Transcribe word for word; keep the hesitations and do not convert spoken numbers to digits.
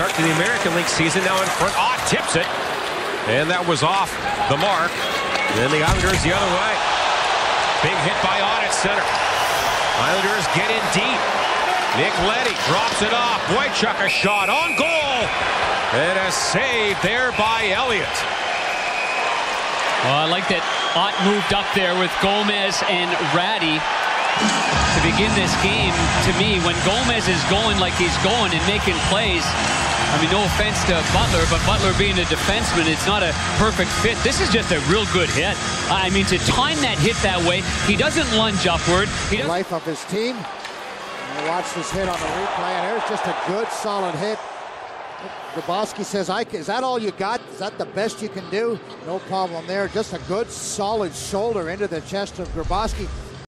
start to the American League season. Now in front. Ott tips it. And that was off the mark. Then the Islanders the other way. Big hit by Ott at center. Islanders get in deep. Nick Leddy drops it off. Boychuk a shot on goal. And a save there by Elliott. Well, I like that Ott moved up there with Gomez and Ratty to begin this game. To me, when Gomez is going like he's going and making plays, I mean, no offense to Butler, but Butler being a defenseman, it's not a perfect fit. This is just a real good hit. I mean, to time that hit that way, he doesn't lunge upward. He doesn't... Life of his team. And watch this hit on the replay, and there's just a good, solid hit. Grabowski says, I, is that all you got? Is that the best you can do? No problem there. Just a good, solid shoulder into the chest of Grabowski.